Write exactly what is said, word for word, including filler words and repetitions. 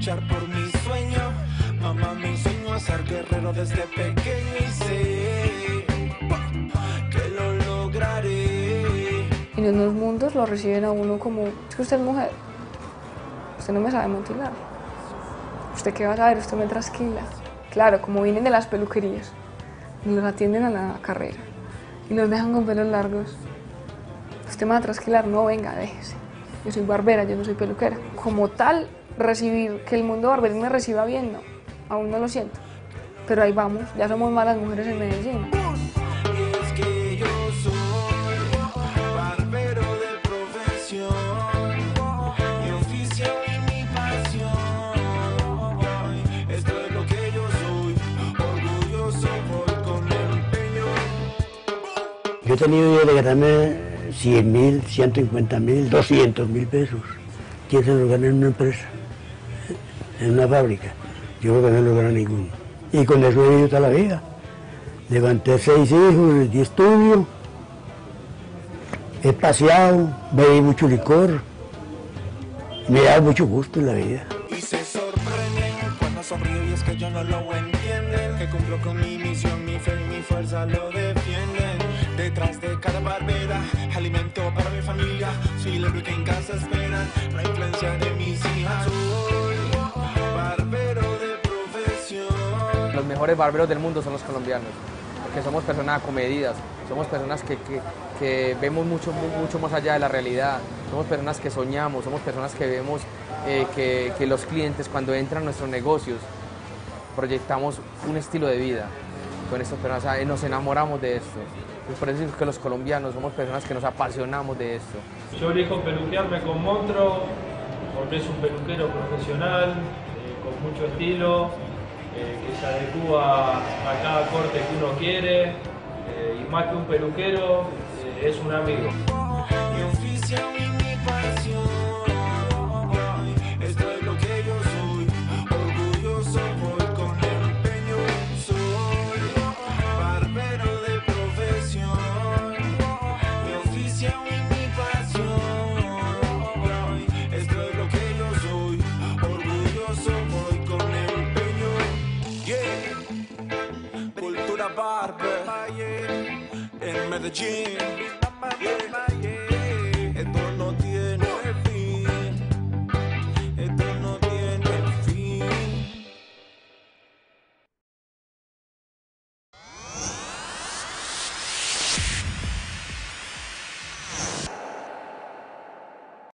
luchar por mi sueño. Mamá me enseñó a ser guerrero desde pequeño y sé que lo lograré. En unos mundos lo reciben a uno como, es que usted es mujer, usted no me sabe mutilar. ¿Usted qué va a saber? Usted me trasquila. Claro, como vienen de las peluquerías, nos atienden a la carrera y nos dejan con pelos largos. ¿Usted me va a trasquilar? No, venga, déjese. Yo soy barbera, yo no soy peluquera. Como tal, recibir, que el mundo barberil me reciba bien, no, aún no lo siento. Pero ahí vamos, ya somos malas mujeres en Medellín. Y es que yo soy barbero de profesión, mi oficio y mi pasión. Esto es lo que yo soy, orgulloso voy con empeño. Yo he tenido yo de ganarme cien mil, ciento cincuenta mil, doscientos mil pesos. ¿Quién se los gana en una empresa? En una fábrica. Yo creo que no lo gana ninguno. Y con eso he vivido toda la vida. Levanté seis hijos, di estudio, he paseado, bebí mucho licor, me da mucho gusto en la vida. Y se sorprenden cuando sonrío y es que yo no lo entienden. Que cumplo con mi misión, mi fe y mi fuerza lo defienden. Detrás de cada barbera, alimento para mi familia. Soy el héroe que en casa esperan, la influencia de mis hijas. Soy barbero de profesión. Los mejores barberos del mundo son los colombianos, porque somos personas acomedidas, somos personas que, que, que vemos mucho, mucho más allá de la realidad, somos personas que soñamos, somos personas que vemos eh, que, que los clientes cuando entran a nuestros negocios proyectamos un estilo de vida con estas personas, eh, nos enamoramos de esto. Es por eso que los colombianos somos personas que nos apasionamos de esto. Yo elijo peluquearme con Montro porque es un peluquero profesional, eh, con mucho estilo, eh, que se adecúa a cada corte que uno quiere, eh, y más que un peluquero, eh, es un amigo. Mi oficio y mi pasión, esto es lo que yo soy, orgulloso voy con empeño. Soy barbero de profesión, mi oficio y mi pasión, esto es lo que yo soy, orgulloso voy con empeño. Yeah, cultura barber en Medellín.